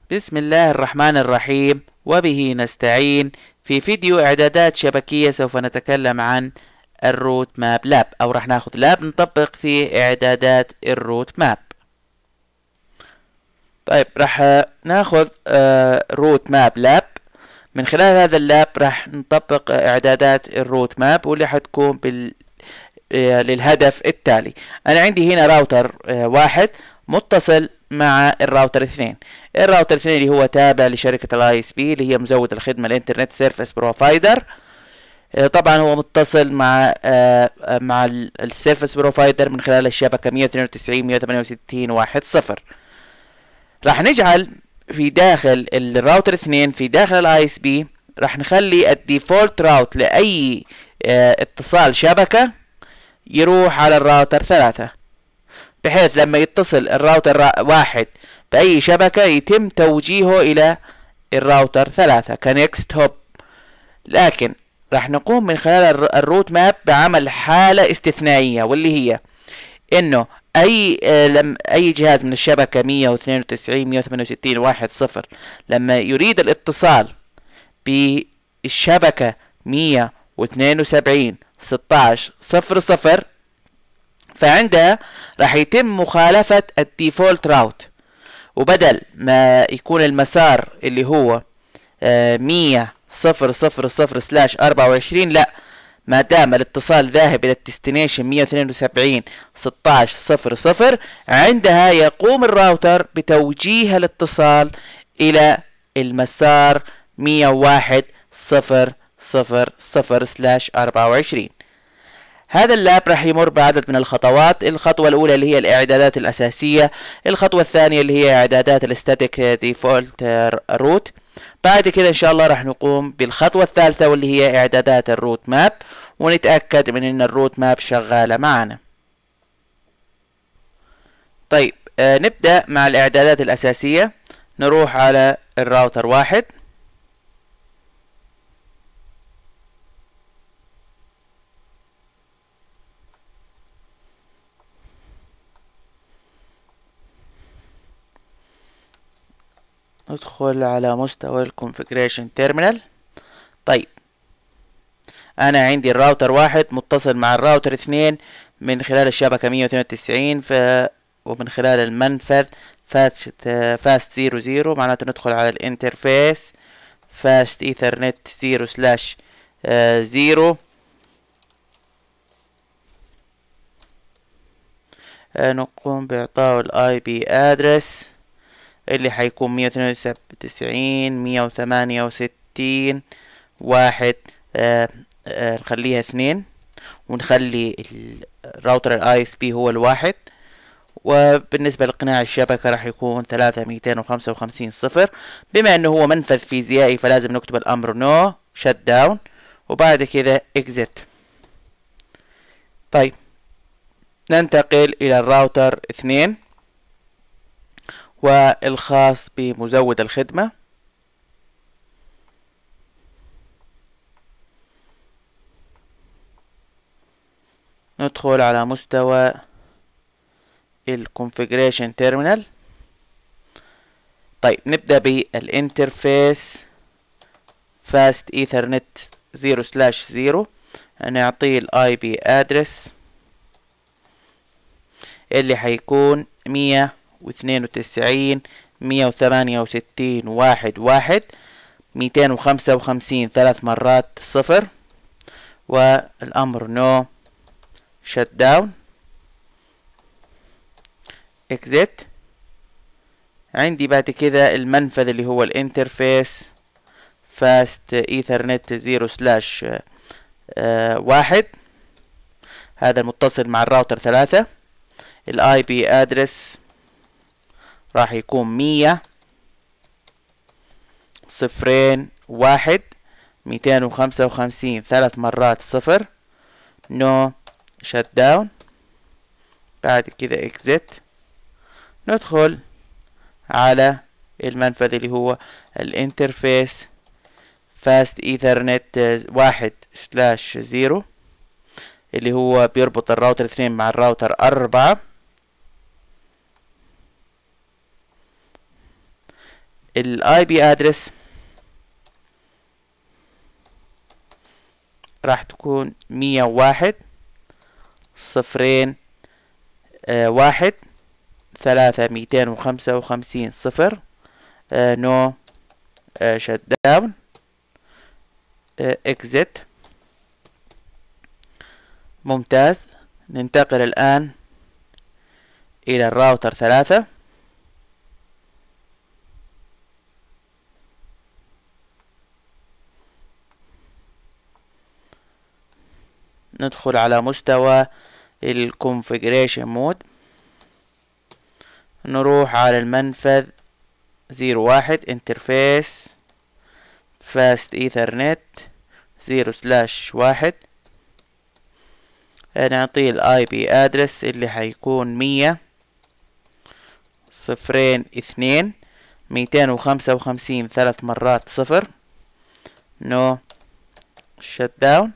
بسم الله الرحمن الرحيم، وبه نستعين. في فيديو إعدادات شبكية سوف نتكلم عن الروت ماب لاب، أو راح ناخذ لاب نطبق فيه إعدادات الروت ماب. طيب، راح ناخذ روت ماب لاب. من خلال هذا اللاب راح نطبق إعدادات الروت ماب، واللي حتكون للهدف التالي. أنا عندي هنا راوتر واحد متصل مع الراوتر اثنين. الراوتر اثنين اللي هو تابع لشركة الاي اس بي، اللي هي مزود الخدمة الانترنت سيرفيس بروفايدر. طبعا هو متصل مع السيرفيس بروفايدر من خلال الشبكة 192.168.1.0. راح نجعل في داخل الراوتر اثنين في داخل الاي اس بي، راح نخلي الديفولت راوت لأي اتصال شبكة يروح على الراوتر ثلاثة، بحيث لما يتصل الراوتر واحد بأي شبكة يتم توجيهه إلى الراوتر ثلاثة كنكست هوب. لكن راح نقوم من خلال الروت ماب بعمل حالة استثنائية، واللي هي إنه أي جهاز من الشبكة 192.168.1.0 لما يريد الاتصال بالشبكة 172.16.00، فعندها راح يتم مخالفة الديفولت راوت، وبدل ما يكون المسار اللي هو 100.0.0/24، لا، ما دام الاتصال ذاهب الى الديستنيشن 172.16.00، عندها يقوم الراوتر بتوجيه الاتصال الى المسار 101.0.0/24. هذا اللاب راح يمر بعدد من الخطوات. الخطوة الأولى اللي هي الإعدادات الأساسية، الخطوة الثانية اللي هي إعدادات الستاتيك ديفولت روت. بعد كده إن شاء الله راح نقوم بالخطوة الثالثة، واللي هي إعدادات الروت ماب، ونتأكد من إن الروت ماب شغالة معنا. طيب، نبدأ مع الإعدادات الأساسية. نروح على الراوتر واحد، ندخل على مستوى الكونفيجريشن تيرمينال. طيب، انا عندي الراوتر واحد متصل مع الراوتر اثنين من خلال الشبكة 192، ومن خلال المنفذ فاست 00. معناته ندخل على الانترفيس فاست ايثرنت 0/0. نقوم باعطاء الاي بي ادرس اللي حيكون 192.168.1. نخليها 2، ونخلي الراوتر الاي اس بي هو الواحد. وبالنسبة لقناع الشبكة راح يكون 3.255.0. بما انه هو منفذ فيزيائي فلازم نكتب الامر نو شت داون، وبعد كده اكزيت. طيب، ننتقل الى الراوتر 2 والخاص بمزود الخدمة. ندخل على مستوى الكونفيجريشن تيرمينال. طيب، نبدأ بالانترفيس فاست ايثرنت 0/0. نعطيه الاي بي ادرس اللي حيكون 192.168.1.1. 255 3 مرات 0، والامر نو شت داون اكزيت. عندي بعد كده المنفذ اللي هو الانترفيس فاست ايثرنت 0/1. هذا المتصل مع الراوتر 3. الاي بي ادرس راح يكون 100.0.1. 255 3 مرات 0، نو شت داون. بعد كده اكزيت. ندخل على المنفذ اللي هو الانترفيس فاست ايثرنت 1/0، اللي هو بيربط الراوتر 2 مع الراوتر 4. الاي بي ادرس راح تكون 101 صفرين واحد 3255 صفر نو شت داون اكزيت. ممتاز. ننتقل الآن إلى الراوتر 3. ندخل على مستوى الكونفيجريشن مود، نروح على المنفذ 01 انترفيس فاست ايثرنت 0/1، نعطيه الاي بي ادرس اللي حيكون 100 صفرين 2 255 3 مرات صفر نو شت داون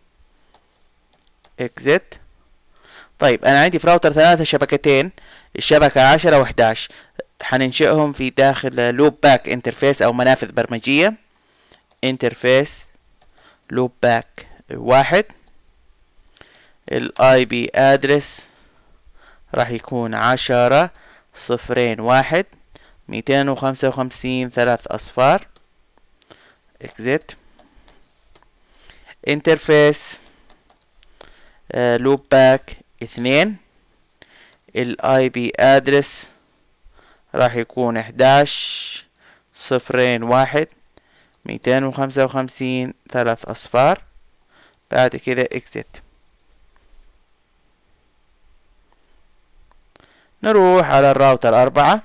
اكزيت. طيب انا عندي في راوتر 3 شبكتين، الشبكة 10 و11، حننشئهم في داخل لوب باك انترفيس او منافذ برمجية. انترفيس لوب باك 1، الاي بي ادرس راح يكون 10 صفرين 1 255 3 اصفار اكزيت. انترفيس لوب باك 2، الاي بي ادرس راح يكون 11 صفرين 1 255 3 اصفار. بعد كده اكزيت. نروح على الراوتر 4.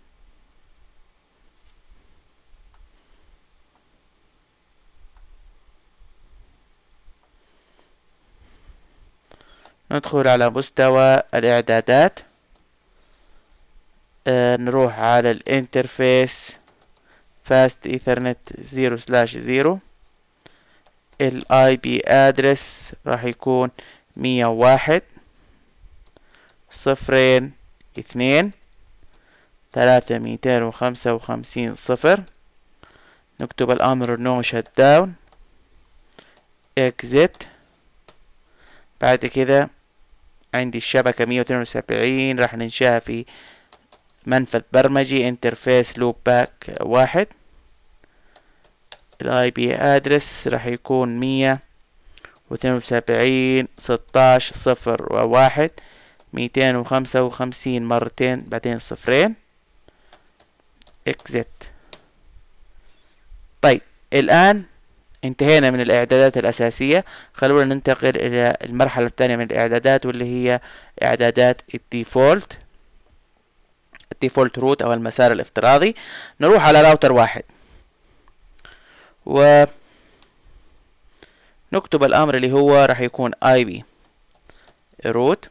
ندخل على مستوى الاعدادات، نروح على الانترفيس فاست ايثرنت 0/0، الاي بي ادرس راح يكون 101 صفرين 2 3255 صفر. نكتب الامر نو شت داون اكزيت. بعد كده عندي الشبكة 172 راح ننشأها في منفذ برمجي انترفيس لوب باك 1، الاي بي ادرس راح يكون 172 16 صفر و1 255 مرتين بعدين صفرين اكزيت. طيب الآن انتهينا من الإعدادات الأساسية، خلونا ننتقل إلى المرحلة الثانية من الإعدادات واللي هي إعدادات الديفولت روت أو المسار الافتراضي. نروح على راوتر 1 ونكتب الأمر اللي هو راح يكون IP root،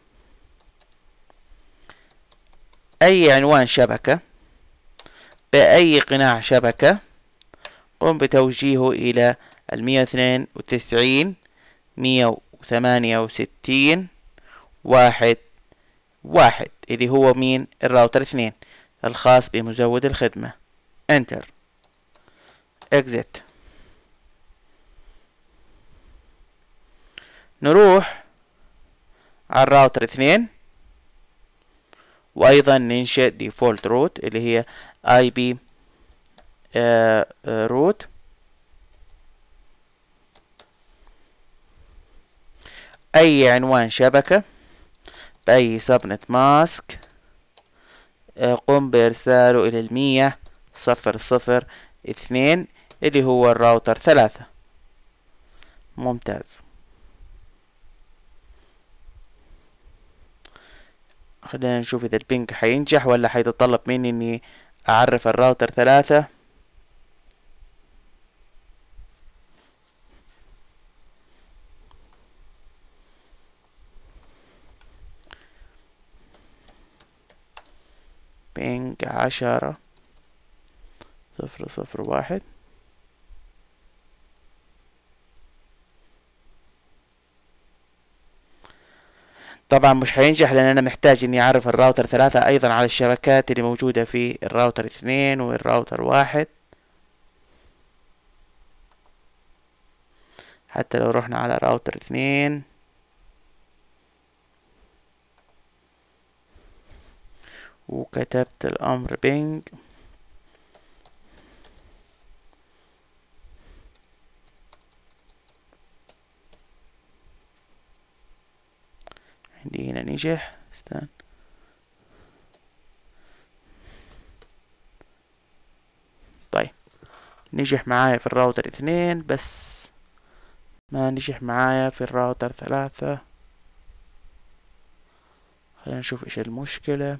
أي عنوان شبكة بأي قناع شبكة قم بتوجيهه إلى 192 168 1 1 اللي هو مين؟ الراوتر 2 الخاص بمزود الخدمة. انتر اكزيت. نروح على الراوتر 2 وايضا ننشئ ديفولت روت اللي هي IP روت. اي عنوان شبكة باي سبنت ماسك قم بارساله الى 100.0.2 اللي هو الراوتر 3. ممتاز. خلينا نشوف اذا البنج حينجح ولا حيتطلب مني اني اعرف الراوتر 3. بينج 10.0.1. طبعا مش هينجح لان انا محتاج اني اعرف الراوتر 3 ايضا على الشبكات اللي موجودة في الراوتر 2 والراوتر 1. حتى لو رحنا على راوتر 2 وكتبت الامر بينج، عندي هنا نجح. استنى، طيب نجح معايا في الراوتر 2 بس ما نجح معايا في الراوتر 3. خلينا نشوف ايش المشكلة.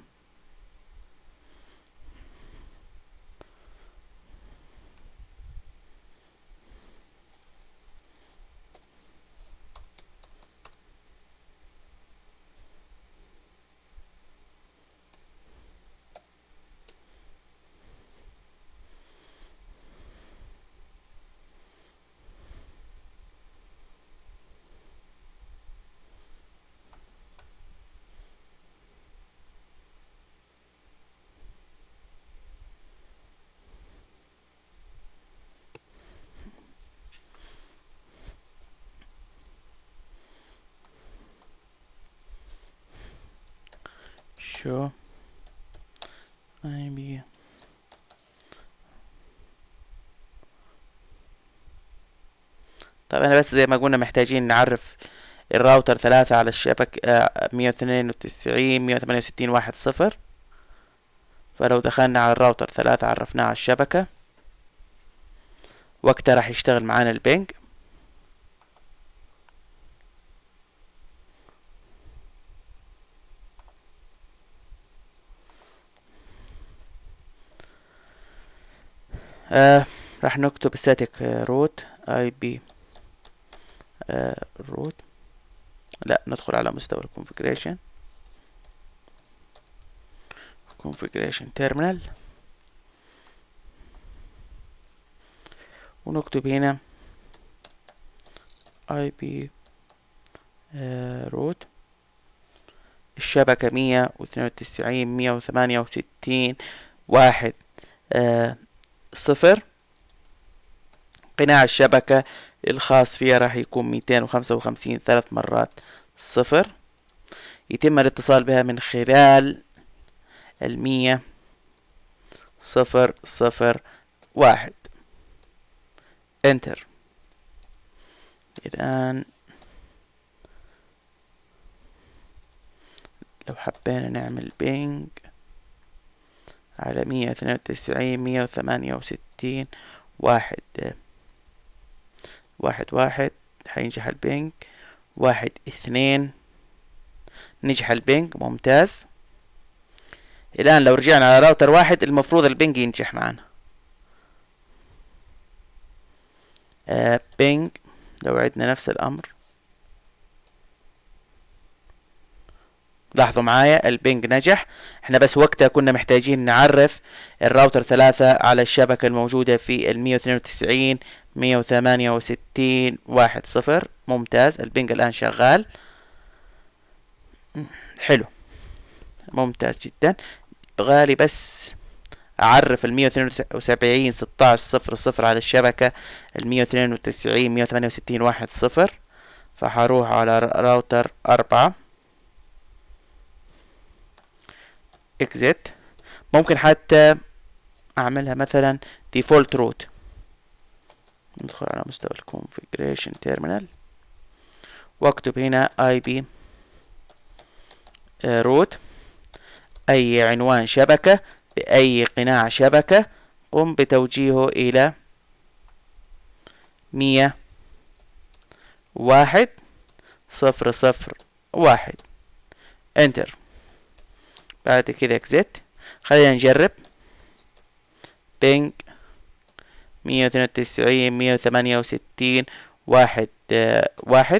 شو IP. طيب انا بس زي ما قلنا محتاجين نعرف الراوتر 3 على الشبكة 192 168 واحد صفر. فلو دخلنا على الراوتر 3 عرفناه على الشبكة، وقتها راح يشتغل معانا البنج. راح نكتب static root IP root. لا، ندخل على مستوى الconfiguration terminal ونكتب هنا IP root الشبكة 192 168 واحد صفر. قناع الشبكة الخاص فيها راح يكون 255 3 مرات صفر. يتم الاتصال بها من خلال 100 0 1. انتر. الآن لو حبينا نعمل بينج على 192 168 واحد حينجح البينج. 1 2 نجح البينج، ممتاز. الآن لو رجعنا على راوتر 1 المفروض البينج ينجح معنا. بينج لو عدنا نفس الأمر، لاحظوا معايا البينج نجح. احنا بس وقتها كنا محتاجين نعرف الراوتر 3 على الشبكة الموجودة في 192 168 واحد صفر. ممتاز، البينج الآن شغال. حلو، ممتاز جدا. بغالي بس أعرف 172 16 صفر صفر على الشبكة 192 168 واحد صفر. فحروح على راوتر 4 exit. ممكن حتى اعملها مثلا default root. ندخل على مستوى الconfiguration terminal واكتب هنا IP root اي عنوان شبكة باي قناع شبكة قم بتوجيهه الى 100 1 0 0 1. انتر. بعد كده exit. خلينا نجرب بينج 192 168 واحد 1.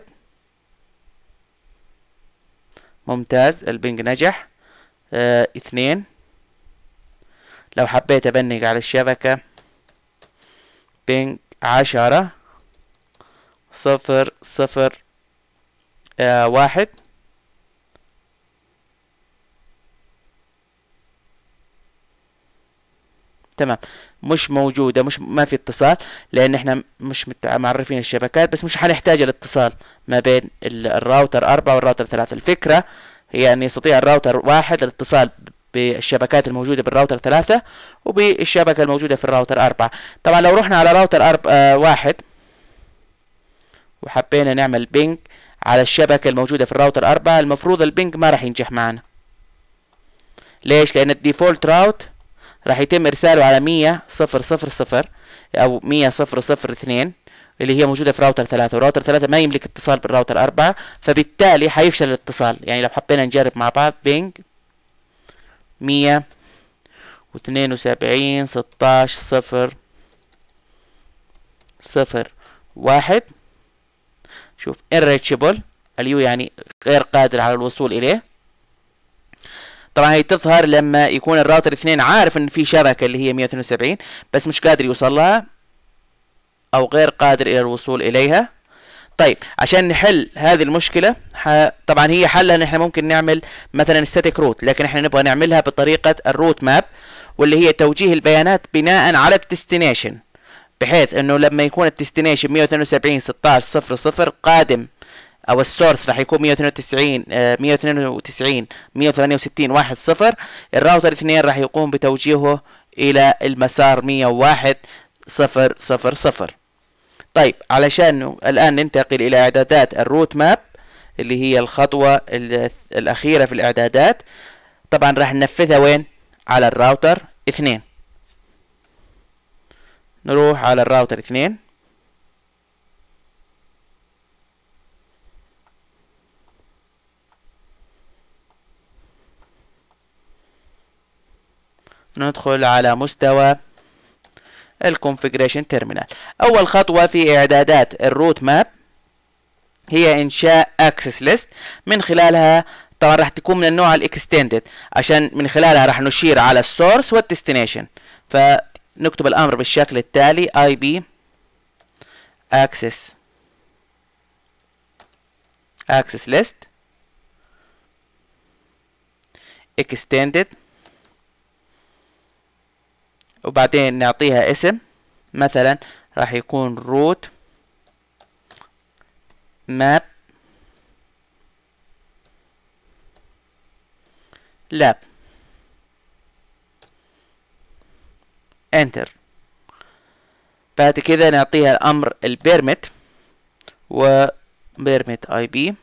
ممتاز، البينج نجح. 2 لو حبيت ابنج على الشبكة بينج 10 0 0 1. تمام، مش موجودة، ما في اتصال، لان احنا مش معرفين الشبكات، بس مش هنحتاج الاتصال ما بين الراوتر 4 والراوتر 3. الفكرة هي ان يستطيع الراوتر 1 الاتصال بالشبكات الموجودة بالراوتر 3 وبالشبكة الموجودة في الراوتر 4. طبعا لو رحنا على راوتر 1 وحبينا نعمل بينج على الشبكة الموجودة في الراوتر 4، المفروض البينج ما راح ينجح معنا. ليش؟ لان الديفولت راوت راح يتم ارساله على 100.0.0.0 او 100.0.0.2 اللي هي موجودة في راوتر 3، وراوتر 3 ما يملك اتصال بالراوتر 4، فبالتالي حيفشل الاتصال. يعني لو حبينا نجرب مع بعض بينج 172.16.0.0.1، شوف irreachable، اليو يعني غير قادر على الوصول اليه. طبعا هي تظهر لما يكون الراوتر 2 عارف ان في شبكة اللي هي 172، بس مش قادر يوصل لها او غير قادر الى الوصول اليها. طيب عشان نحل هذه المشكلة، طبعا هي حلها ان احنا ممكن نعمل مثلا static root، لكن احنا نبغى نعملها بطريقة الروت ماب، واللي هي توجيه البيانات بناء على الديستنيشن، بحيث انه لما يكون الديستنيشن 192.16.0.0 قادم، او السورس راح يكون 168 الراوتر 2 راح يقوم بتوجيهه الى المسار 101.0.0.0. طيب علشان الان ننتقل الى اعدادات الروت ماب اللي هي الخطوة الاخيرة في الاعدادات، طبعا راح ننفذها وين؟ على الراوتر 2. نروح على الراوتر 2، ندخل على مستوى الكونفيجريشن تيرمينال. اول خطوة في اعدادات الروت ماب هي انشاء اكسس ليست، من خلالها طبعا راح تكون من النوع الاكستندد، عشان من خلالها راح نشير على السورس والديستنيشن. فنكتب الامر بالشكل التالي: ib access list extended، وبعدين نعطيها اسم، مثلا راح يكون root map lab، enter. بعد كده نعطيها الامر البيرمت، و بيرمت ib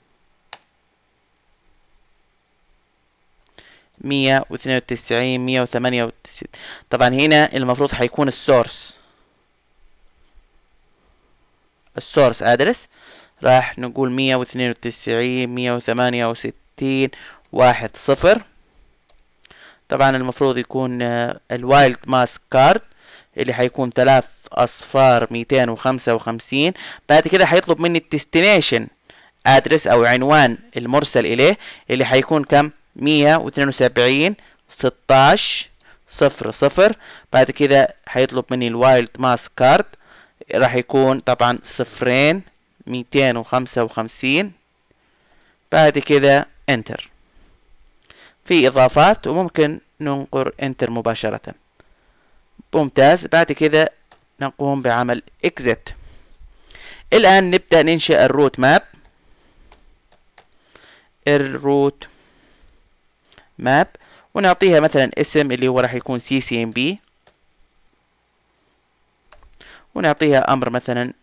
192.168. طبعا هنا المفروض حيكون السورس ادرس، راح نقول 192.168.1.0. طبعا المفروض يكون الوايلد ماسك كارد اللي حيكون 3 أصفار 255. بعد كده حيطلب مني الديستنيشن ادرس او عنوان المرسل اليه، اللي حيكون كم؟ 192.16.0.0. بعد كده حيطلب مني الوايلد ماسك كارد، راح يكون طبعا 255. بعد كده انتر. في اضافات وممكن ننقر انتر مباشرة. ممتاز. بعد كده نقوم بعمل اكزit. الان نبدأ ننشئ الروت ماب. ونعطيها مثلا اسم اللي هو راح يكون CCMP، ونعطيها امر مثلا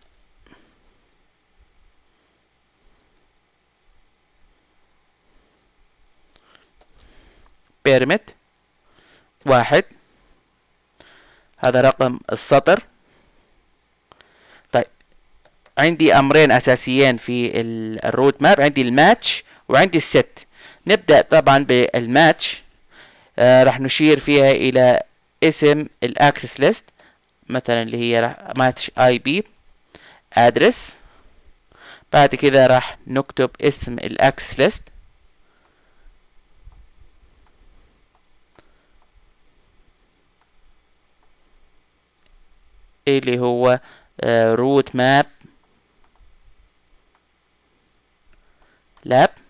بيرمت 1، هذا رقم السطر. طيب عندي امرين اساسيين في الروت ماب، عندي الماتش وعندي الست. نبدأ طبعا بالماتش، راح نشير فيها الى اسم الاكسس ليست، مثلا اللي هي ماتش IP ادرس. بعد كده راح نكتب اسم الاكسس ليست، اللي هو روت ماب لاب.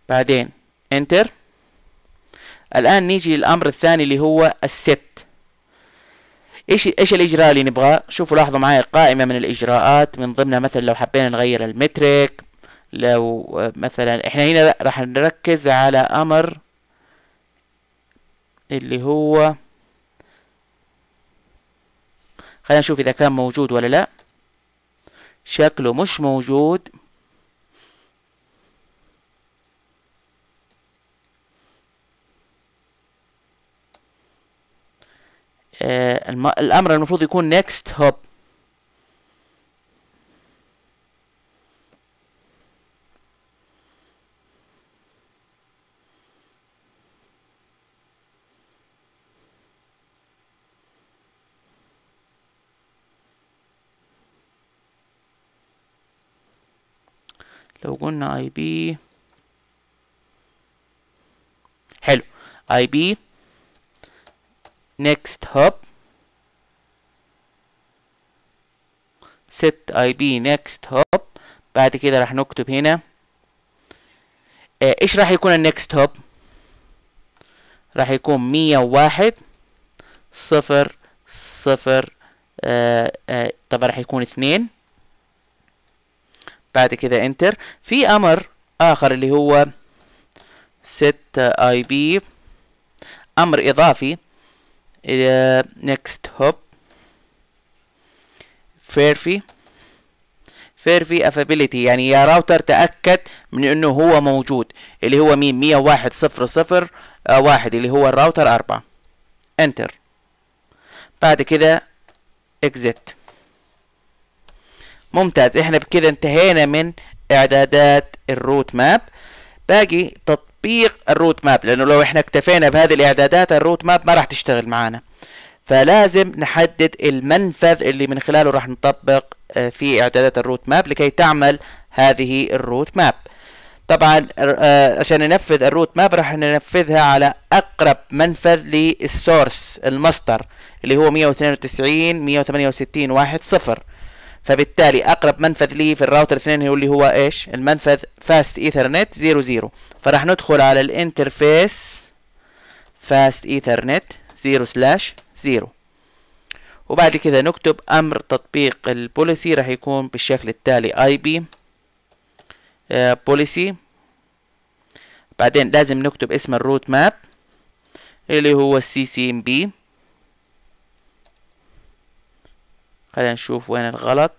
بعدين انتر. الآن نيجي للأمر الثاني اللي هو الست. ايش الإجراء اللي نبغاه؟ شوفوا لاحظوا معايا قائمة من الإجراءات، من ضمنها مثلا لو حبينا نغير المترك، لو مثلا احنا هنا راح نركز على أمر اللي هو، خلينا نشوف إذا كان موجود ولا لا. شكله مش موجود. الأمر المفروض يكون next hop. لو قلنا اي بي، حلو، اي بي next hop set ib next hop. بعد كده راح نكتب هنا ايش راح يكون النكست هوب؟ راح يكون 101 صفر صفر. طبعا راح يكون 2. بعد كده انتر. في امر اخر اللي هو set ib، امر اضافي الى next hop فيرفي افابيليتي، يعني يا راوتر تأكد من انه هو موجود، اللي هو مين؟ 101 صفر صفر 1 اللي هو الراوتر 4. انتر. بعد كده اكزيت. ممتاز، احنا بكده انتهينا من اعدادات الروت ماب. باقي تطبيق الروت ماب، لانه لو احنا اكتفينا بهذه الاعدادات الروت ماب ما راح تشتغل معانا، فلازم نحدد المنفذ اللي من خلاله راح نطبق في اعدادات الروت ماب لكي تعمل هذه الروت ماب. طبعا عشان ننفذ الروت ماب راح ننفذها على اقرب منفذ للسورس المصدر اللي هو 192.168.1.0. فبالتالي اقرب منفذ لي في الراوتر 2 هو اللي هو ايش؟ المنفذ فاست ايثرنت 00. فراح ندخل على الانترفيس فاست ايثرنت 0/0، وبعد كده نكتب امر تطبيق البوليسي راح يكون بالشكل التالي اي بي بوليسي. بعدين لازم نكتب اسم الروت ماب اللي هو السي سي ام بي. خلينا نشوف وين الغلط.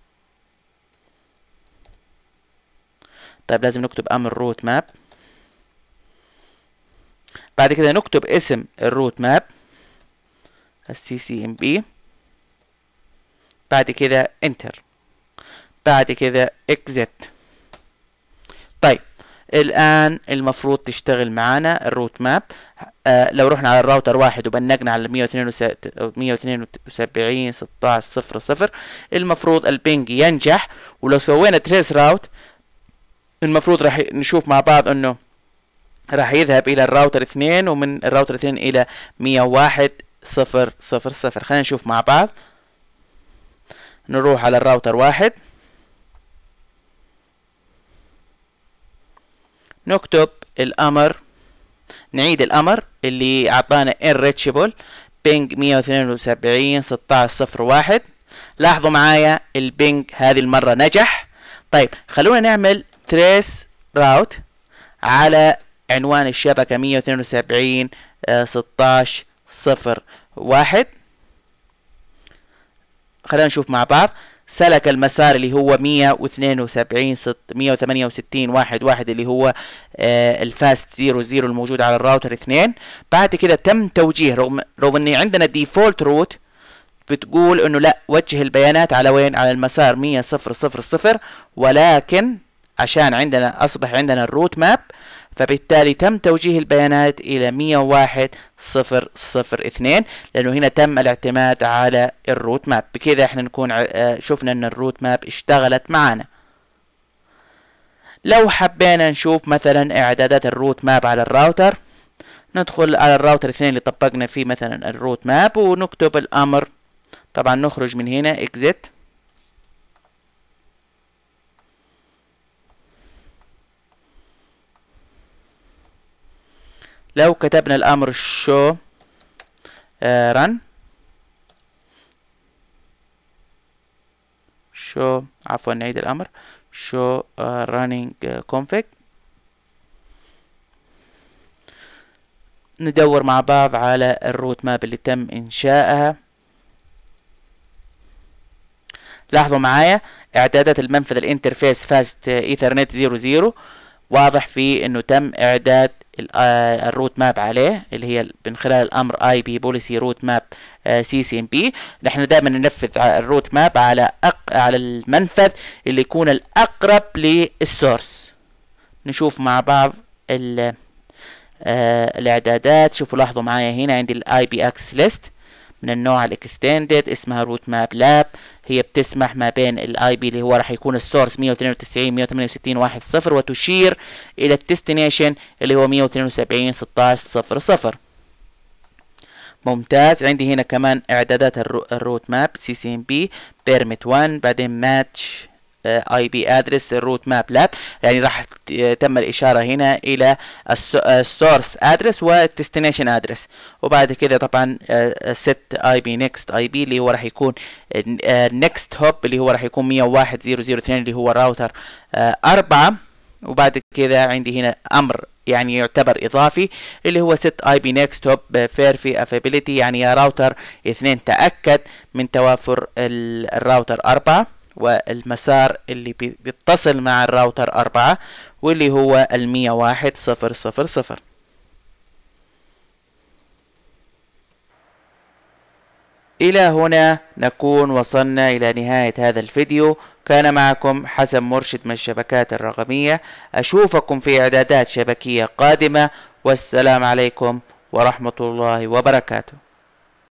طيب لازم نكتب امر روت ماب. بعد كده نكتب اسم الروت ماب السي سي ام بي. بعد كده انتر. بعد كده اكزيت. طيب الان المفروض تشتغل معانا الروت ماب. لو رحنا على الراوتر 1 وبنقنا على 172.16.0.0 المفروض البينج ينجح. ولو سوينا تريس راوت المفروض راح نشوف مع بعض انه راح يذهب الى الراوتر 2، ومن الراوتر 2 الى 101.0.0.0. خلينا نشوف مع بعض. نروح على الراوتر 1، نكتب الامر، نعيد الامر اللي اعطانا enrichable بينج 172.16.0.1. لاحظوا معايا البينج هذه المرة نجح. طيب خلونا نعمل تريس راوت على عنوان الشبكة 172.16.0.1. خلينا نشوف مع بعض. سلك المسار اللي هو 168.1 اللي هو الفاست 00 الموجود على الراوتر 2. بعد كده تم توجيه، رغم ان عندنا ديفولت روت بتقول انه لا، وجه البيانات على وين؟ على المسار 100.0.0.0، ولكن عشان عندنا اصبح عندنا الروت ماب فبالتالي تم توجيه البيانات الى 101.0.0.2 لانه هنا تم الاعتماد على الروت ماب. بكذا احنا نكون شفنا ان الروت ماب اشتغلت معنا. لو حبينا نشوف مثلا اعدادات الروت ماب على الراوتر، ندخل على الراوتر 2 اللي طبقنا فيه مثلا الروت ماب ونكتب الامر. طبعا نخرج من هنا exit. لو كتبنا الامر show run show عفوا نعيد الامر show running config، ندور مع بعض على الروت ماب اللي تم انشائها. لاحظوا معايا اعدادات المنفذ الانترفيس فاست ايثرنت 00 واضح فيه انه تم اعداد الروت ماب عليه، اللي هي من خلال الامر اي بي بوليسي روت ماب سي سي ام بي. نحن دائما ننفذ الروت ماب على المنفذ اللي يكون الاقرب للسورس. نشوف مع بعض الاعدادات. شوفوا لاحظوا معايا هنا عندي الاي بي اكسس ليست من النوع الاكستندد اسمها روت ماب لاب، هي بتسمح ما بين الاي بي اللي هو راح يكون السورس 192.168.1.0 وتشير الى الديستنيشن اللي هو 172.16.0.0. ممتاز. عندي هنا كمان اعدادات الروت ماب سي سي ام بي بيرميت 1 بعدين ماتش اي بي ادرس الروت ماب لاب، يعني راح تم الاشاره هنا الى السورس ادرس والديستنيشن ادرس، وبعد كده طبعا set اي بي نيكست اي بي اللي هو راح يكون نيكست هوب اللي هو راح يكون 101.0.0.2 اللي هو راوتر 4. وبعد كده عندي هنا امر يعني يعتبر اضافي اللي هو set IP next hop verify availability، يعني يا راوتر 2 تأكد من توافر الراوتر 4 والمسار اللي بيتصل مع الراوتر 4 واللي هو 101.0.0.0. إلى هنا نكون وصلنا إلى نهاية هذا الفيديو. كان معكم حسن مرشد من الشبكات الرقمية. أشوفكم في إعدادات شبكية قادمة، والسلام عليكم ورحمة الله وبركاته.